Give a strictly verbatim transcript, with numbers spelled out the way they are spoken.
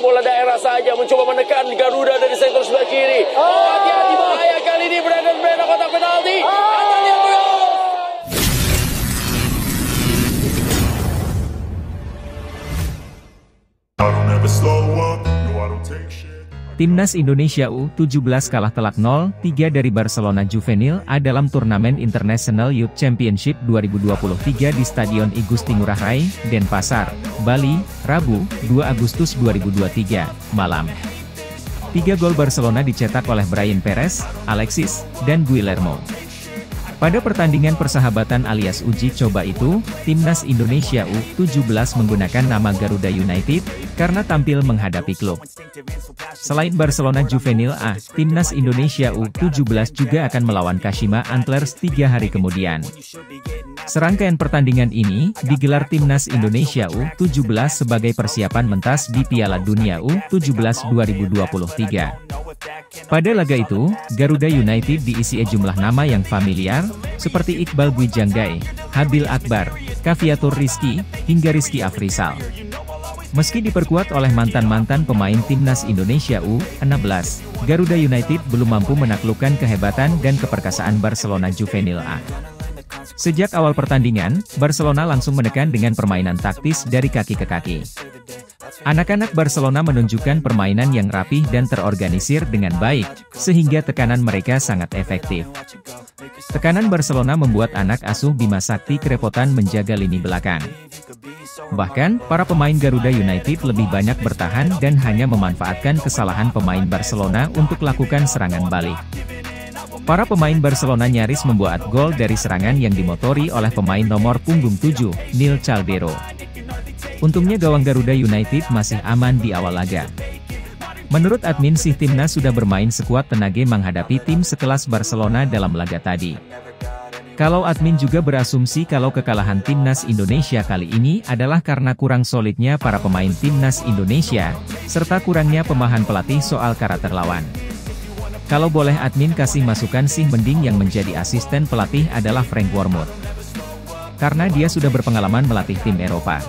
bola daerah saja, mencoba menekan Garuda dari sektor sebelah kiri. Oh, hati-hati, bahaya kali ini Brandon Brandon kotak penalti. Antalya gol. Timnas Indonesia U tujuh belas kalah telak nol tiga dari Barcelona Juvenil A dalam turnamen International Youth Championship dua ribu dua puluh tiga di Stadion I Gusti Ngurah Rai, Denpasar, Bali, Rabu, dua Agustus dua ribu dua puluh tiga, malam. Tiga gol Barcelona dicetak oleh Bryan Perez, Alexis, dan Guillermo. Pada pertandingan persahabatan alias uji coba itu, Timnas Indonesia U tujuh belas menggunakan nama Garuda United, karena tampil menghadapi klub. Selain Barcelona Juvenil A, Timnas Indonesia U tujuh belas juga akan melawan Kashima Antlers tiga hari kemudian. Serangkaian pertandingan ini, digelar Timnas Indonesia U tujuh belas sebagai persiapan mentas di Piala Dunia U tujuh belas dua ribu dua puluh tiga. Pada laga itu, Garuda United diisi jumlah nama yang familiar, seperti Iqbal Gwijanggae, Habil Akbar, Kaviatur Rizky, hingga Rizky Afrizal. Meski diperkuat oleh mantan-mantan pemain Timnas Indonesia U enam belas, Garuda United belum mampu menaklukkan kehebatan dan keperkasaan Barcelona Juvenil A. Sejak awal pertandingan, Barcelona langsung menekan dengan permainan taktis dari kaki ke kaki. Anak-anak Barcelona menunjukkan permainan yang rapih dan terorganisir dengan baik, sehingga tekanan mereka sangat efektif. Tekanan Barcelona membuat anak asuh Bima Sakti kerepotan menjaga lini belakang. Bahkan, para pemain Garuda United lebih banyak bertahan dan hanya memanfaatkan kesalahan pemain Barcelona untuk lakukan serangan balik. Para pemain Barcelona nyaris membuat gol dari serangan yang dimotori oleh pemain nomor punggung tujuh, Neil Caldero. Untungnya gawang Garuda United masih aman di awal laga. Menurut admin si timnas sudah bermain sekuat tenaga menghadapi tim sekelas Barcelona dalam laga tadi. Kalau admin juga berasumsi kalau kekalahan timnas Indonesia kali ini adalah karena kurang solidnya para pemain timnas Indonesia, serta kurangnya pemahaman pelatih soal karakter lawan. Kalau boleh admin kasih masukan sih mending yang menjadi asisten pelatih adalah Frank Wormoed. Karena dia sudah berpengalaman melatih tim Eropa.